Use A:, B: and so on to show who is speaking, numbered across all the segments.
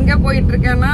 A: எங்க போயிட்டு இருக்கேன்னா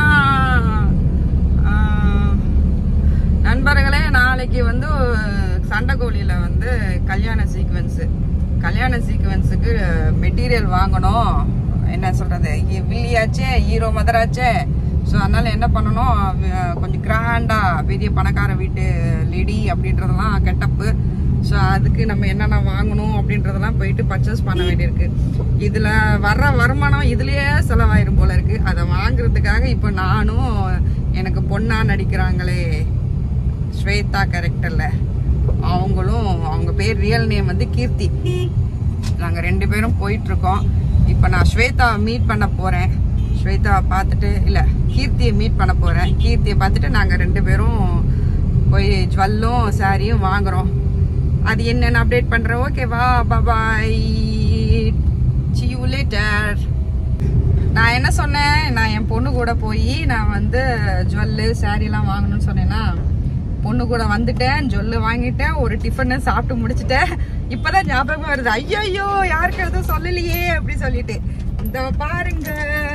A: நண்பர்களே, நாளைக்கு வந்து சண்டைக்கோழியில வந்து கல்யாண சீக்வன்ஸுக்கு மெட்டீரியல் வாங்கணும். என்ன சொல்றது, வில்லியாச்சே ஹீரோ மதராச்சே. ஸோ அதனால என்ன பண்ணணும், கொஞ்சம் கிராண்டா பெரிய பணக்கார வீட்டு லேடி அப்படின்றதெல்லாம் கெட்டப்பு. ஸோ அதுக்கு நம்ம என்னென்ன வாங்கணும் அப்படின்றதெல்லாம் போயிட்டு பர்ச்சேஸ் பண்ண வேண்டியிருக்கு. இதுல வர்ற வருமானம் இதுலயே செலவாயிரும் போல இருக்கு. அதை வாங்குறதுக்காக இப்போ நானும் எனக்கு பொண்ணா நடிக்கிறாங்களே ஸ்வேதா கேரக்டர்ல, அவங்களும், அவங்க பேர் ரியல் நேம் வந்து கீர்த்தி. நாங்க 2 பேரும் போயிட்டு இருக்கோம். இப்ப நான் ஸ்வேதாவை மீட் பண்ண போறேன். ஸ்வேதாவை பார்த்துட்டு, இல்ல கீர்த்தியை மீட் பண்ண போறேன். கீர்த்தியை பார்த்துட்டு நாங்க 2 பேரும் போய் ஜுவல்லும் சாரியும் வாங்குறோம். அது என்னன்னு அப்டேட் பண்றேன். ஓகேவா, பாய், see you later. நான் என்ன சொன்னேன், நான் என் பொண்ணு கூட போய் நான் வந்து ஜுவல்லு சாரிலாம் வாங்கணும்னு சொன்னேன்னா, பொண்ணு கூட வந்துட்டேன், ஜொல்லு வாங்கிட்டேன், ஒரு டிஃபன் சாப்பிட்டு முடிச்சுட்டேன். இப்பதான் ஞாபகம் வருது, ஐயோ யாருக்கு எதுவும் சொல்லலையே அப்படி சொல்லிட்டு. இந்த பாருங்க,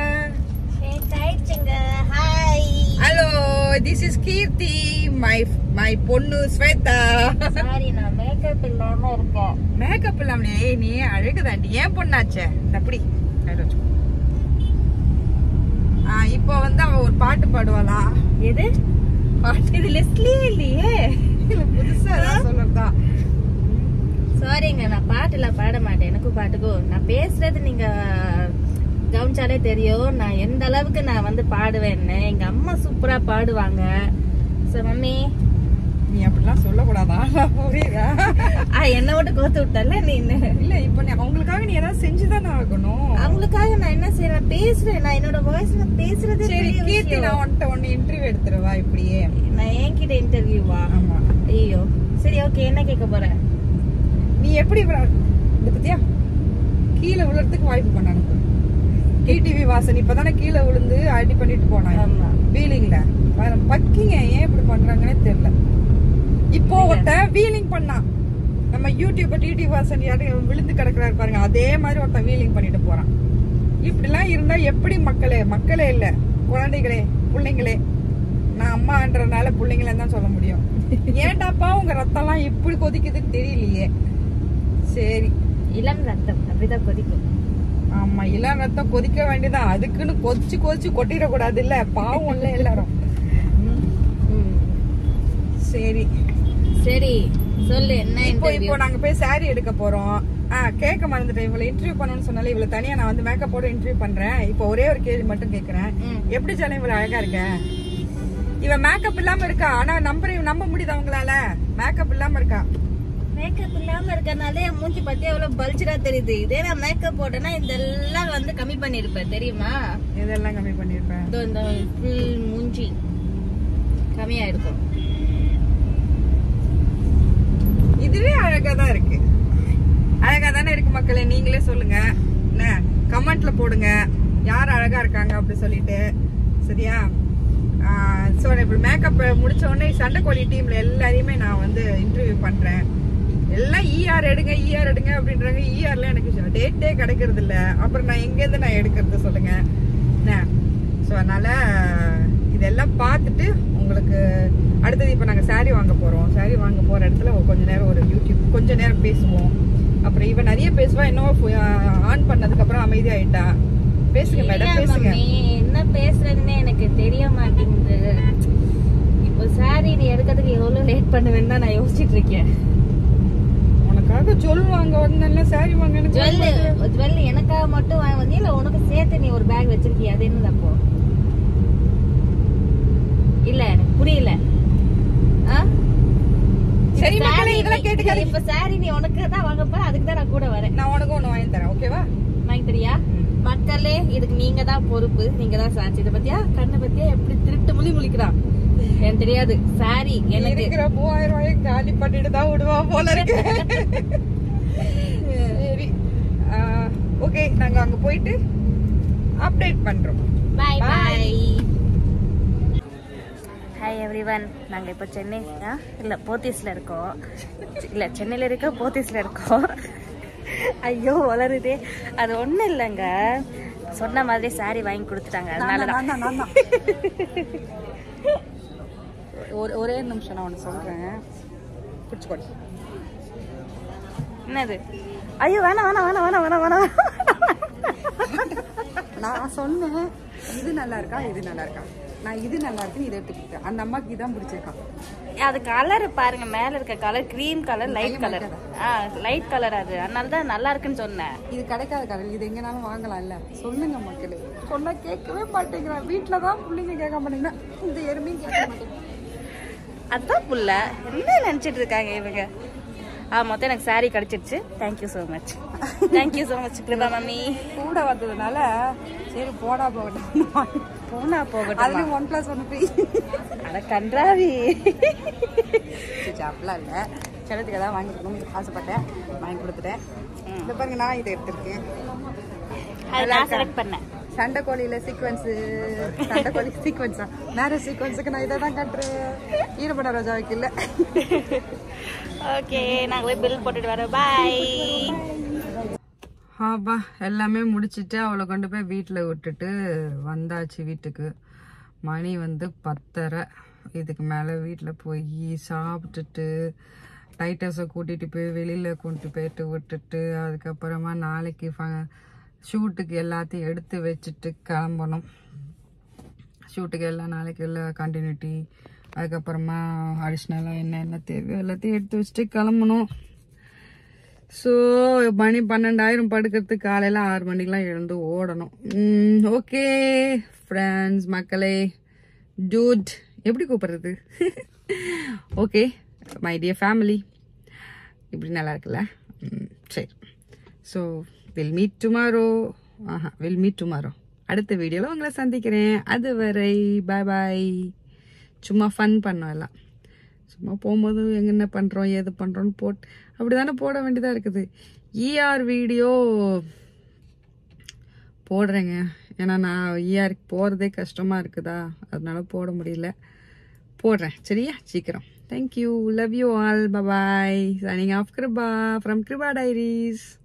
A: hello, this is Keerthi, my பொண்ணு ஸ்வேதா.
B: சாரி, நான் மேக்கப் இல்லாம இருக்கேன்.
A: மேக்கப் இல்லாமலே நீ அழகுதாண்டி, ஏன் பொண்ணாச்சே. அப்படி இப்போ வந்து அவ ஒரு பாட்டு பாடுவாளா?
B: எது
A: பாட்டு? இது லிஸ்ட்லயே இல்லையே, புதுசா சொல்றதா.
B: சாரிங்க, நான் பாட்டுலாம் பாட மாட்டேன். எனக்கும் பாட்டுக்கும் நான் பேசுறது நீங்க கவனிச்சாலே தெரியும் நான் எந்த அளவுக்கு நான் வந்து பாடுவேன்னு. எங்க அம்மா சூப்பரா பாடுவாங்க. மம்மி,
A: நீ அப்படிலாம் சொல்லக்கூடாதா? புரியுதா?
B: என்ன மட்டும் கோத்து விட்டல நீ.
A: இல்ல, இப்ப அவங்களுக்காக நீ ஏதாவது செஞ்சுதானே ஆகணும்.
B: அவங்களுக்காக நான் என்ன செய்யறேன், பேசுறேன். நான் என்னோட வாய்ஸ் நான் பேசுறதே.
A: சரி கீர்த்தி, நான் உன்கிட்ட இன்டர்வியூ எடுத்துருவா. இப்படியே
B: நான் என்கிட்ட இன்டர்வியூவா?
A: ஆமா.
B: ஐயோ சரி, ஓகே. என்ன கேட்க போற?
A: நீ எப்படி இந்த பத்தியா கீழே விழுறதுக்கு வாய்ப்பு பண்ண அனுப்பு. டிடிவி வாசன் இப்பதானே கீழே விழுந்து அடி பண்ணிட்டு போனாங்க வீலிங்ல. பக்கிங்க ஏன் இப்படி பண்றாங்கன்னே தெரியல. இப்போ ஒருத்தன் வீலிங் பண்ணா, நம்ம யூடியூப் டிடிவி வாசன் யாரும் விழுந்து கிடக்குறாரு பாருங்க, அதே மாதிரி ஒருத்தன் வீலிங் பண்ணிட்டு போறான். இப்படி எல்லாம் இருந்தா எப்படி? மக்களே இல்ல, குழந்தைகளே, பிள்ளைங்களே. நான் அம்மான்றதுனால பிள்ளைங்களே தான் சொல்ல முடியும். ஏன்டாப்பா உங்க ரத்தம் எல்லாம் எப்படி கொதிக்குதுன்னு தெரியலையே. சரி,
B: இளம் ரத்தம் அப்படிதான் கொதிக்கும்.
A: ஆமா, இளம் ரத்தம் கொதிக்க வேண்டியதான். அதுக்குன்னு கொதிச்சு கொட்டிடக்கூடாது இல்ல, பாவம் இல்ல எல்லாரும். சரி
B: சரி சொல்லு, என்ன
A: இப்போ நாங்க போய் சாரி எடுக்க போறோம். கேட்க மறந்துட்டேன், இவளை இன்டர்வியூ பண்ணணும்னு சொன்னால இவளை தனியா நான் வந்து மேக்கப்போட இன்டர்வியூ பண்றேன். இப்போ ஒரே ஒரு கேள்வி மட்டும் கேக்குறேன். எப்படி சொல்ல இவ்வளவு அழகா இருக்க? இவ மேக்கப் இல்லாம இருக்கா, ஆனா நம்ப முடியுது அவங்களால? மேக்கப் இல்லாம இருக்கா.
B: மேக்கப் இல்லாம இருக்கனால என் மூஞ்சி பத்தி எவ்வளவு பல்ஜரா தெரியுது. இதே நான் மேக்கப் போட்டேன்னா இதெல்லாம் வந்து கம்மி பண்ணிருப்பேன் தெரியுமா?
A: இதெல்லாம் கம்மி பண்ணிருப்பேன்.
B: இந்த ஃபுல் மூஞ்சி கம்மியா இருக்கும்.
A: இதுவே அழகா தான் இருக்கு. அழகா தானே இருக்கு மக்களே, நீங்களே சொல்லுங்க. என்ன கமெண்ட்ல போடுங்க யார் அழகா இருக்காங்க அப்படி சொல்லிட்டு. சரியா? சோ இப்ப மேக்கப் முடிச்ச உடனே சண்டைக்கோழி டீம்ல எல்லாரையுமே நான் வந்து இன்டர்வியூ பண்றேன். எல்லாம் ER எடுங்க அப்படின்றாங்க. ERல எனக்கு டேட்டே கிடைக்கிறது இல்ல. அப்புறம் நான் எங்க இருந்து நான் எடுக்கிறது சொல்லுங்க. சோ அதனால இதெல்லாம் பார்த்துட்டு உங்களுக்கு அடுத்தது இப்ப நாங்க சாரி வாங்க போறோம். சாரி வாங்க போற இடத்துல கொஞ்ச நேரம் ஒரு யூடியூப் கொஞ்ச நேரம் பேசுவோம். அப்புறம் இவன் நிறைய பேசுவா, இன்னும் ஆன் பண்ணதுக்கு அப்புறம் அமைதி ஆயிட்டா. பேசுங்க மேடம், பேசுங்க.
B: என்ன பேசுறதுன்னே எனக்கு தெரிய மாட்டேங்குது. இப்போ சாரி நீ எடுக்கிறதுக்கு எவ்வளவு லேட் பண்ணுவேன்னு தான் நான் யோசிச்சுட்டு இருக்கேன்.
A: உனக்காக ஜுவல் வாங்க வந்தேன்ல, சாரி வாங்க.
B: ஜுவல் எனக்காக மட்டும் வாங்க வந்தியா இல்ல உனக்கு சேர்த்து நீ ஒரு பேக் வச்சிருக்கிய? அது என்னது அப்போ? இல்ல எனக்கு புரியல.
A: சரி மக்களே, இதெல்லாம் கேட்டுக்காத.
B: இப்ப சாரி நீ உனக்கு தான் வாங்க போற, அதுக்கு தான் நான் கூட வரேன்.
A: நான் உனக்கு ஒண்ணு வாங்கி தரேன், ஓகேவா?
B: வாங்கி தரியா? மக்களே, இதுக்கு நீங்க தான் பொறுப்பு, நீங்க தான் சாட்சி. இத பத்தியா கண்ணை பத்தியா எப்படி திருட்டு முழிக்கிறான் எனக்கு தெரியாது. சாரி எனக்கு இருக்கிற 3000 ரூபாயை காலி பண்ணிட்டு தான் விடுவா போல இருக்கு. சரி, ஓகே, நாங்க அங்க போயிட்டு அப்டேட் பண்றோம். By by. ஹாய் எவ்ரிவன், நாங்கள் இப்போ சென்னை இல்லை போத்தீஸில் இருக்கோம். இல்லை சென்னையில் இருக்க போத்தீஸில் இருக்கோம். ஐயோ வளருதே. அது ஒன்றும் இல்லைங்க, சொன்ன மாதிரி சாரி வாங்கி கொடுத்துட்டாங்க. அதனாலதான்
A: ஒரே நிமிஷம் நான் ஒன்று சொல்றேன். பிடிச்சுக்கோடி.
B: என்னது? ஐயோ வேணாம் வேணாம் வேணாம் வேணாம் வேணாம் வேணாம்.
A: நான் சொன்னேன் இது நல்லா இருக்கா இது நல்லா இருக்கா, நான் இது நல்லா இருக்குன்னு இதை எடுத்துக்கிட்டேன். அந்த அம்மாக்கு இதான் பிடிச்சிருக்கான்.
B: அது கலர் பாருங்க, மேல இருக்க colour cream colour, light colour. Light colour அது, அதனாலதான் நல்லா இருக்குன்னு சொன்னேன்.
A: இது கிடைக்காத கலர், இது எங்கனாலும் வாங்கலாம் இல்ல. சொல்லுங்க மக்களே, சொன்னா கேட்கவே மாட்டேங்கிறான். வீட்டுலதான் பிள்ளைங்க கேட்க மாட்டேங்கிறேன், இந்த எருமையும் கேட்க மாட்டேங்கிறேன்.
B: அதுதான் புள்ள என்ன நினைச்சிட்டு இருக்காங்க இவங்க. மொத்தம் எனக்கு சாரி கிடைச்சிருச்சு. Thank you so much, thank you so much Kiruba mummy. கூட
A: வந்ததுனால சரி போடா போகட்டும்,
B: போனா போகட்டும்.
A: அது 1+1 ஃப்ரீ.
B: அட கன்றாவி.
A: அப்படிலாம் இல்லை, செல்லத்துக்கு ஏதாவது வாங்கி கொடுக்கணும்னு ஆசைப்பட்டேன், வாங்கி கொடுத்துட்டேன். இந்த பாருங்க, நான் இதை எடுத்திருக்கேன்.
B: நான் செலக்ட் பண்ணேன்.
A: சண்டைக்கோழியில சீக்வன்ஸ், சண்டைக்கோழி சீக்வன்ஸா, மேரேஜ் சீக்வன்ஸுக்கு நான் இதை தான் கட்டுறேன். ஈரப்பட ரோஜாவுக்கு இல்லை.
B: ஓகே, நாங்கள் போய் பில் போட்டுட்டு வரோம். பாய்.
A: ஆப்பா எல்லாமே முடிச்சுட்டு அவளை கொண்டு போய் வீட்டில் விட்டுட்டு வந்தாச்சு வீட்டுக்கு. மணி வந்து 10:30. இதுக்கு மேலே வீட்டில் போய் சாப்பிட்டுட்டு டைட்டஸை கூட்டிகிட்டு போய் வெளியில் கொண்டு போயிட்டு விட்டுட்டு அதுக்கப்புறமா நாளைக்கு ஷூட்டுக்கு எல்லாத்தையும் எடுத்து வச்சுட்டு கிளம்பணும். ஷூட்டுக்கு எல்லாம் நாளைக்கு எல்லாம் கண்டினியூட்டி, அதுக்கப்புறமா அடிஷ்னலாக என்ன தேவையோ எல்லாத்தையும் எடுத்து வச்சுட்டு கிளம்பணும். ஸோ மணி 12,000 படுக்கிறதுக்கு காலையில் 6 மணிக்கெலாம் எழுந்து ஓடணும். ஓகே ஃப்ரெண்ட்ஸ், மக்களே, டூட் எப்படி கூப்பிட்றது? ஓகே மை டியர் ஃபேமிலி, இப்படி நல்லா இருக்குல்ல? சரி, ஸோ வில் மீட் டுமாரோ. அடுத்த வீடியோவில் உங்களை சந்திக்கிறேன். அதுவரை பாய் பாய். சும்மா ஃபன் பண்ணோம் எல்லாம். சும்மா போகும்போது என்ன பண்ணுறோம் ஏது பண்ணுறோன்னு அப்படி தானே போட வேண்டியதாக இருக்குது. ஈஆர் வீடியோ போடுறேங்க, ஏன்னா நான் ஈஆருக்கு போகிறதே கஷ்டமாக இருக்குதா, அதனால போட முடியல. போடுறேன் சரியா, சீக்கிரம். Thank you, love you all, bye. Signing off Kiruba from Kiruba diaries.